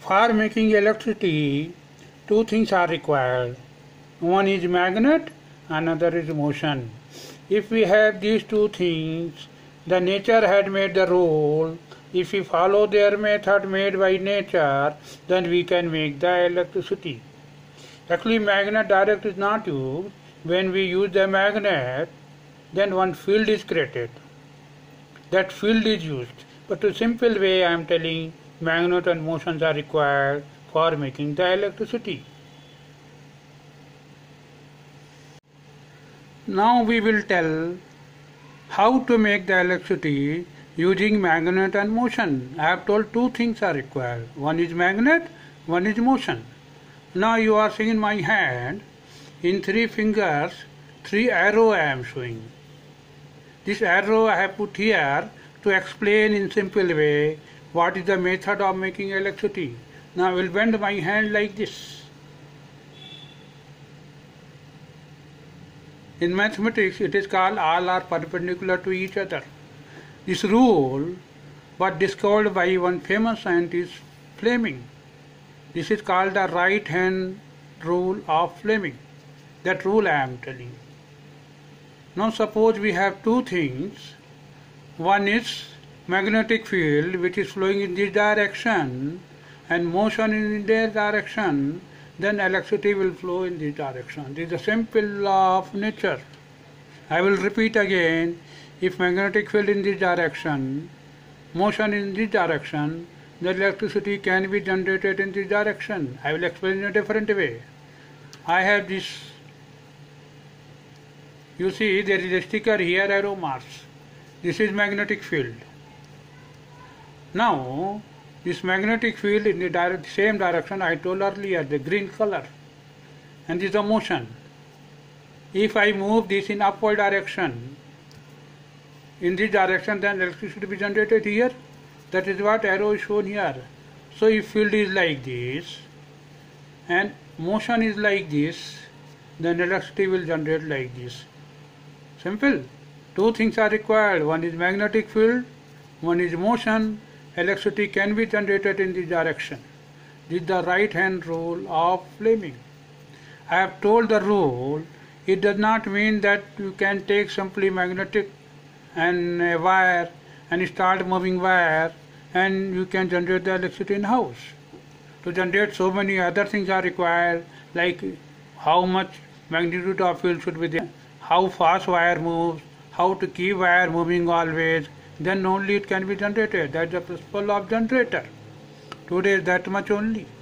For making electricity, two things are required. One is magnet, another is motion. If we have these two things, the nature had made the rule. If we follow their method made by nature, then we can make the electricity. Actually, magnet direct is not used. When we use the magnet, then one field is created. That field is used. But in a simple way, I am telling magnet and motions are required for making the electricity. Now we will tell how to make the electricity using magnet and motion. I have told two things are required. One is magnet, one is motion. Now you are seeing in my hand, in 3 fingers, 3 arrows I am showing. This arrow I have put here to explain in simple way what is the method of making electricity. Now I will bend my hand like this. In mathematics it is called all are perpendicular to each other. This rule was discovered by one famous scientist, Fleming. This is called the right hand rule of Fleming. That rule I am telling. Now suppose we have two things. One is magnetic field which is flowing in this direction and motion in their direction, then electricity will flow in this direction. This is a simple law of nature. I will repeat again. If magnetic field in this direction, motion in this direction, the electricity can be generated in this direction. I will explain in a different way. I have this. You see, there is a sticker here, arrow marks. This is magnetic field. Now, this magnetic field in the same direction I told earlier, the green color, and this is the motion. If I move this in upward direction, in this direction, then electricity will be generated here. That is what arrow is shown here. So if field is like this and motion is like this, then electricity will generate like this. Simple. Two things are required. One is magnetic field, one is motion. Electricity can be generated in this direction. This is the right hand rule of Fleming. I have told the rule. It does not mean that you can take simply magnetic and a wire and start moving wire and you can generate the electricity in house. To generate so many other things are required, like how much magnitude of field should be there, how fast wire moves, how to keep wire moving always, then only it can be generated. That's the principle of generator. Today is that much only.